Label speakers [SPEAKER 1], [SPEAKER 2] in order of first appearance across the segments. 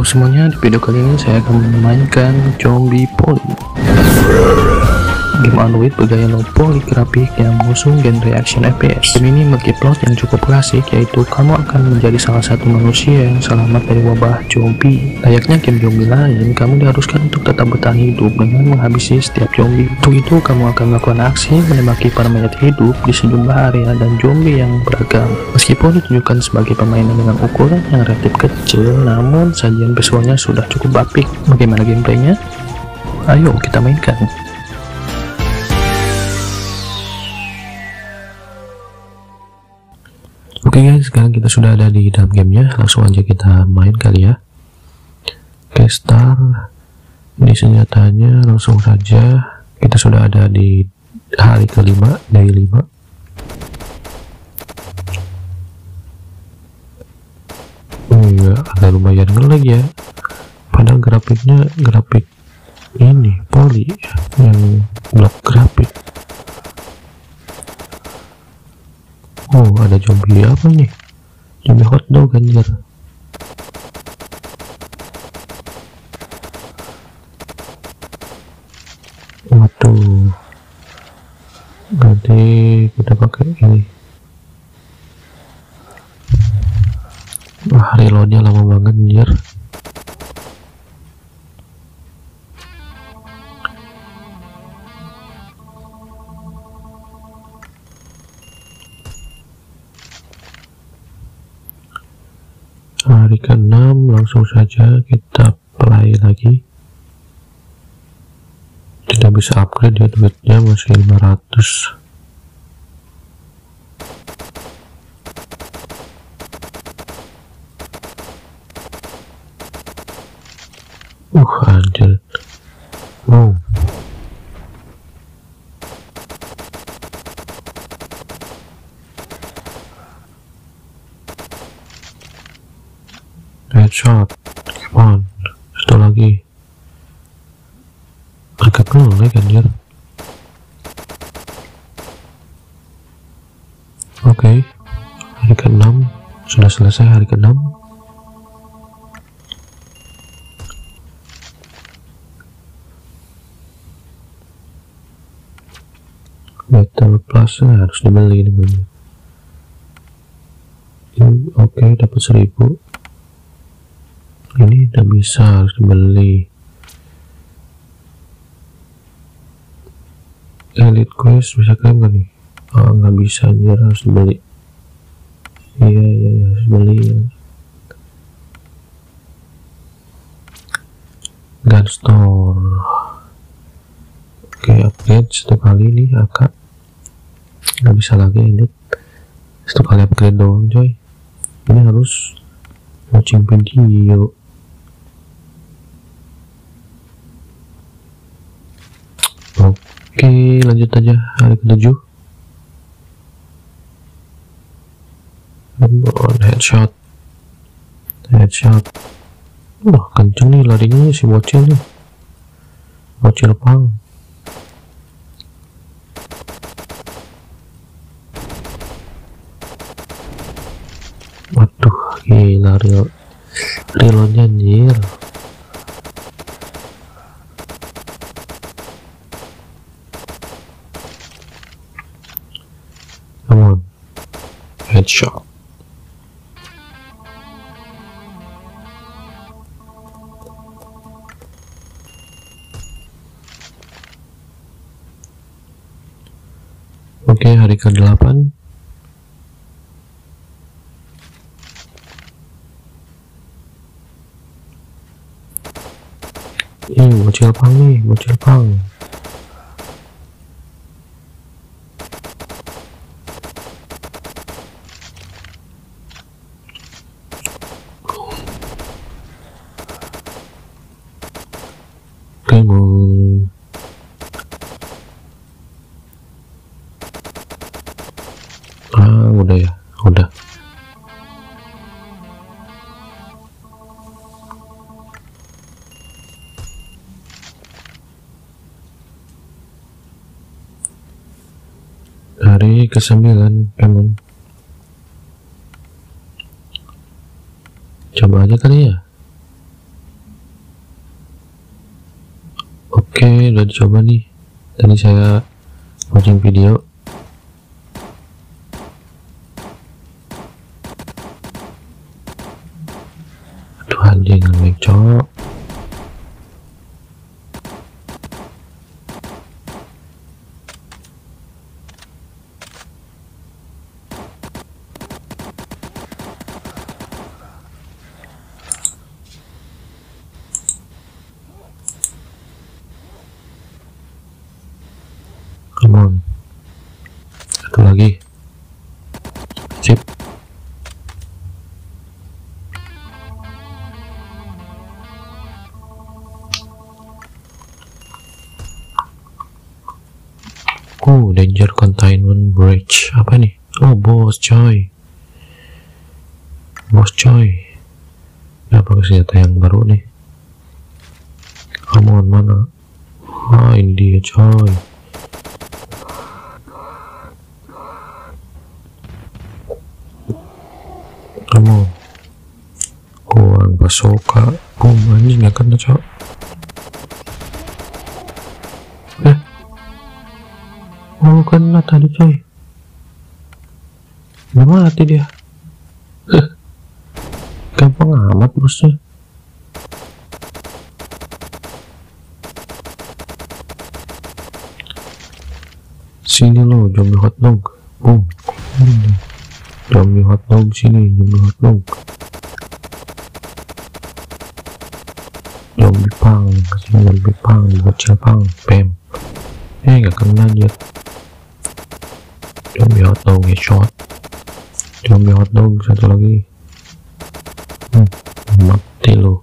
[SPEAKER 1] semuanya, di video kali ini saya akan memainkan Zombie Poly, game Android bergaya low poly grafik yang mengusung genre action FPS. Game ini memiliki plot yang cukup klasik, yaitu kamu akan menjadi salah satu manusia yang selamat dari wabah zombie. Layaknya game zombie lain, kamu diharuskan untuk tetap bertahan hidup dengan menghabisi setiap zombie. Untuk itu, kamu akan melakukan aksi menembaki para mayat hidup di sejumlah area dan zombie yang beragam. Meskipun ditunjukkan sebagai permainan dengan ukuran yang relatif kecil, namun sajian visualnya sudah cukup apik. Bagaimana gameplaynya? Ayo kita mainkan. Oke guys, sekarang kita sudah ada di dalam gamenya. Langsung aja kita main kali ya. Oke, start. Ini senjatanya, langsung saja. Kita sudah ada di hari kelima, day 5. Oh iya, ada lumayan ngelag ya. Padahal grafiknya grafik ini poly yang blok grafik. Oh, ada zombie apa nih? Zombie hotdog anjir. Waduh. Nanti kita pakai ini. Wah, reloadnya lama banget anjir. Hari ke-6, langsung saja kita play lagi. Tidak bisa upgrade ya, duitnya masih 500. Anjir. Wow. Headshot, come on, satu lagi. Agak ngelag anjir. Oke, hari ke-6 sudah selesai. Hari ke-6. Battle Plus harus dibeli ini. Oke, dapat 1000. Ini udah bisa, harus dibeli. Elite quest bisa klaim kan nih? Oh, nggak bisa, anjir, harus dibeli. Iya harus beli ya. Gun store. Oke, upgrade satu kali nih AK. Nggak bisa lagi elite, satu kali upgrade doang coy. Ini harus watching video. Oke, lanjut aja hari ke-7. Headshot. Wah, kenceng nih larinya si bocil nih. Bocil pang. Waduh, gila reloadnya anjir. Come on, headshot. Oke, hari ke-8. Bocil pang nih, bocil pang. Kemon. Udah ya, udah. Hari ke-9, Kemon. Coba aja kali ya. udah dicoba nih, tadi saya watching video. Aduh anjing, ngelag cok. Come on, satu lagi, sip. Danger containment breach, apa nih? Oh, bos coy, apa senjata yang baru nih? Come on, mana? Ah, ini dia coy. Kamu kurang basoka. Anjing gak kena cok. Oh kena tadi coy. Udah mati dia. Gampang amat bosnya. Sini lo zombie hotdog. Boom. Zombie hotdog sini, zombie hotdog. Zombie pang, kasih zombie pang, bocil pang, pem. Gak kena dia. Zombie hotdog headshot. Zombie hotdog satu lagi. Mati lo.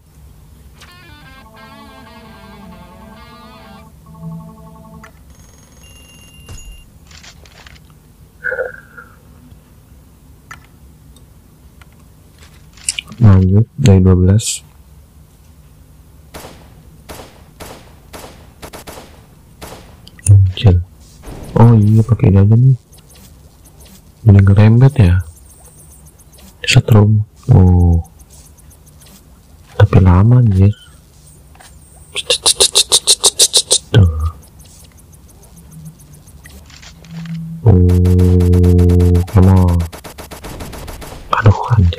[SPEAKER 1] Lanjut dari 12. Anjir. Oh iya, pakai ini aja nih. Ini ngerembet ya. Setrum. Oh. Tapi lama anjir. Oh, come on. Aduh anjir.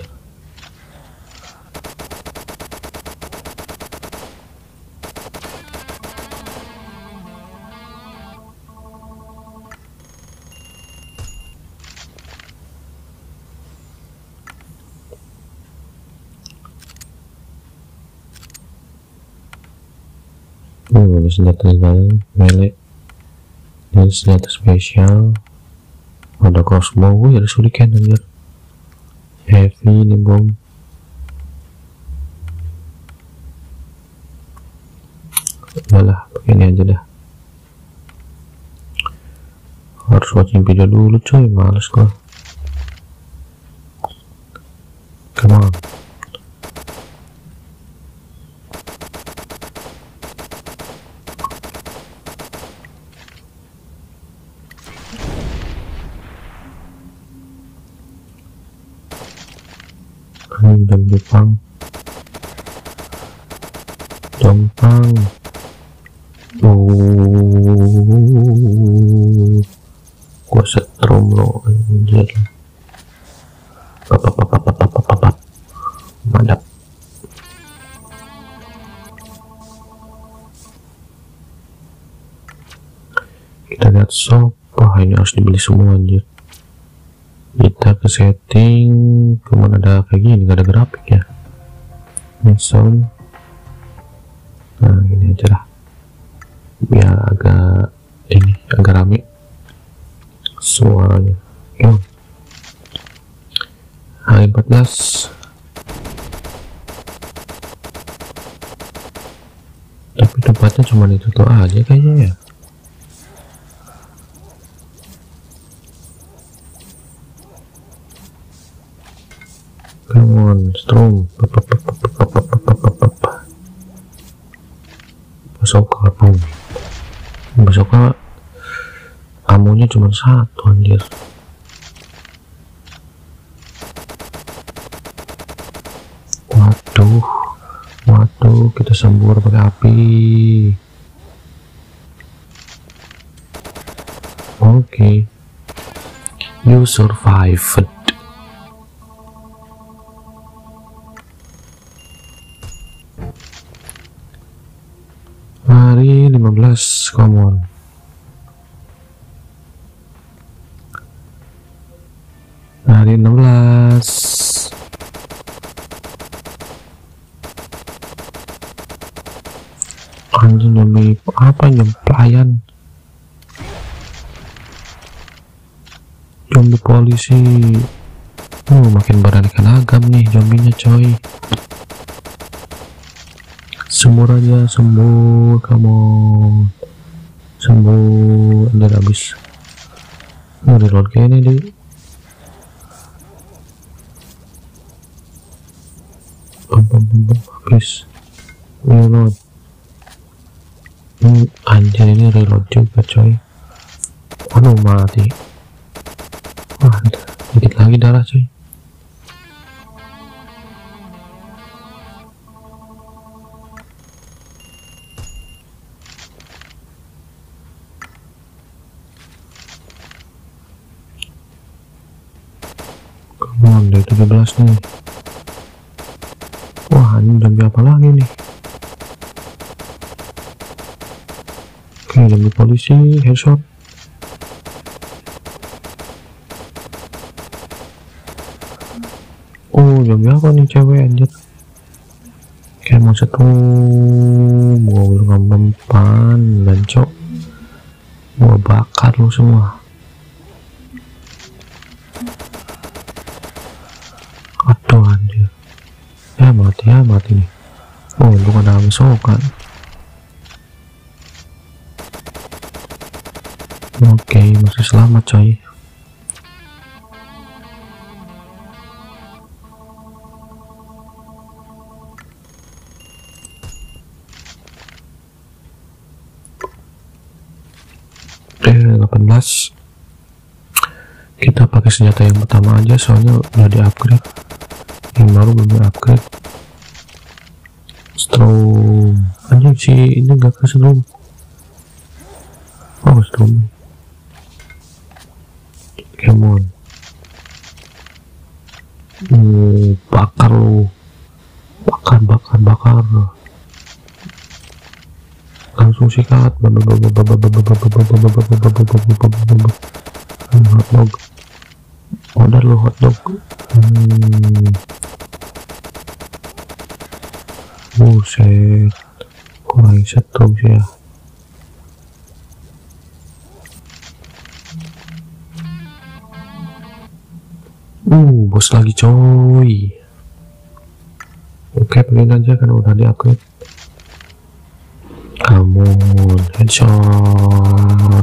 [SPEAKER 1] Ini senjata melee, ini senjata spesial, ada crossbow, ya ada shuriken anjir, heavy ini bom. Udahlah, pakai ini aja dah. Harus watching video dulu coy, males gua. Come on. Jepang gua setrum lo anjir. Mantap. Kita lihat shop. Wah ini harus dibeli semua anjir. Kita ke setting, kemana ada kayak gini, gak ada grafik ya. Ini sound. Nah gini aja lah, biar agak rame suaranya. H14. Tapi tempatnya cuma itu tuh aja kayaknya ya. Come on, strong. Basoka amunya cuma satu anjir. Waduh, kita sembur pakai api. Oke. You survived. Hari 15, come on. Hari 16. Anjing, zombie apa, jam pelayan, zombie polisi. Makin beraneka ragam nih zombinya coy. Sembuh aja, sembuh, kamu sembuh. Anjir habis. Reload kayak ini deh. Habis reload. Anjir, ini reload juga coy. Aduh, mati. Wah, dikit lagi darah coy. Come on, dari 17 nih. Wah, ini zombie apa lagi nih? Oke, zombie polisi, headshot. Oh, zombie apa nih cewek anjir? Kayak mau satu gua mempan dan cok. Gua bakar lu semua. Aduh anjir. Ya mati nih. Oh, bukan ada misokan. Oke, masih selamat coy. Oke, 18. Kita pakai senjata yang pertama aja soalnya udah di upgrade. Yang baru belum di upgrade. Strom. Anjing sih, ini gak ke strom. Oh, strom. Come on. Bakar lu. Bakar. Langsung sikat. Hotdog. Order lu hotdog. Buset. Kurang satu sih ya. Bos lagi coy. Oke, pengen aja kan udah di upgrade. Kamu headshot.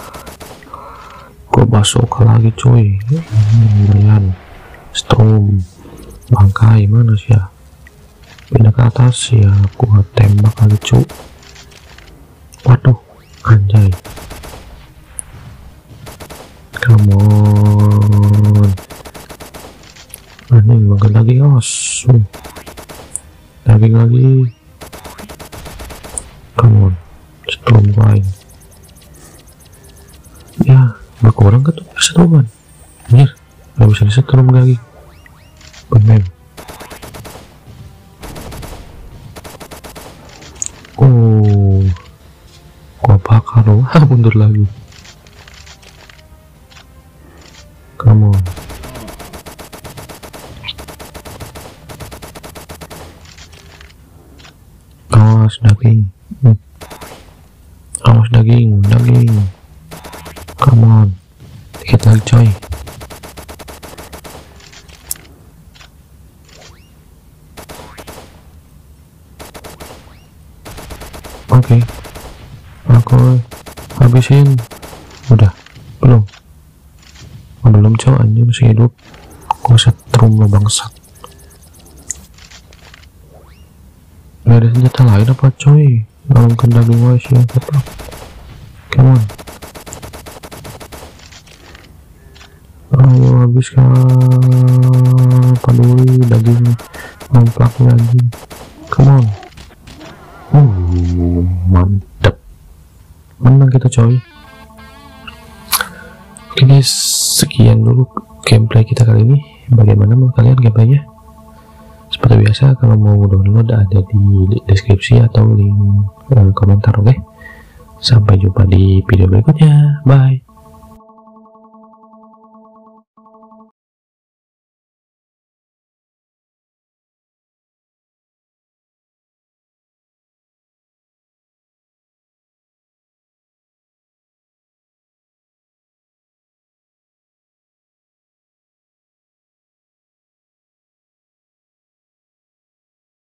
[SPEAKER 1] Gua basoka lagi coy. Lumayan. Storm. Bangkai mana sih ya? Pindah ke atas ya. Gua tembak lagi cuy. Waduh, anjay. Come on. Ini makan lagi, os. Daging lagi. Come on. Storm lain. Ya, berkurang kan tuh kesetruman. Anjir, gak bisa disetrum lagi. Bener. Oh, gua bakar loh. Mundur lagi. Come on. Awas daging. Awas daging. Come on. Dikit lagi coy. Oke. Aku habisin. Udah. Belum coy, anjir masih hidup. Gua setrum lo bangsat. Gak ada senjata lain apa coy? Dalam kendali gua sih yang tetap. Come on. Ayo habiskan. Paduli daging nomplak lagi. Come on. Mantep. Menang kita coy. Oke, sekian dulu gameplay kita kali ini. Bagaimana menurut kalian gameplaynya? Seperti biasa, kalau mau download ada di deskripsi atau link komentar. Oke, sampai jumpa di video berikutnya. Bye.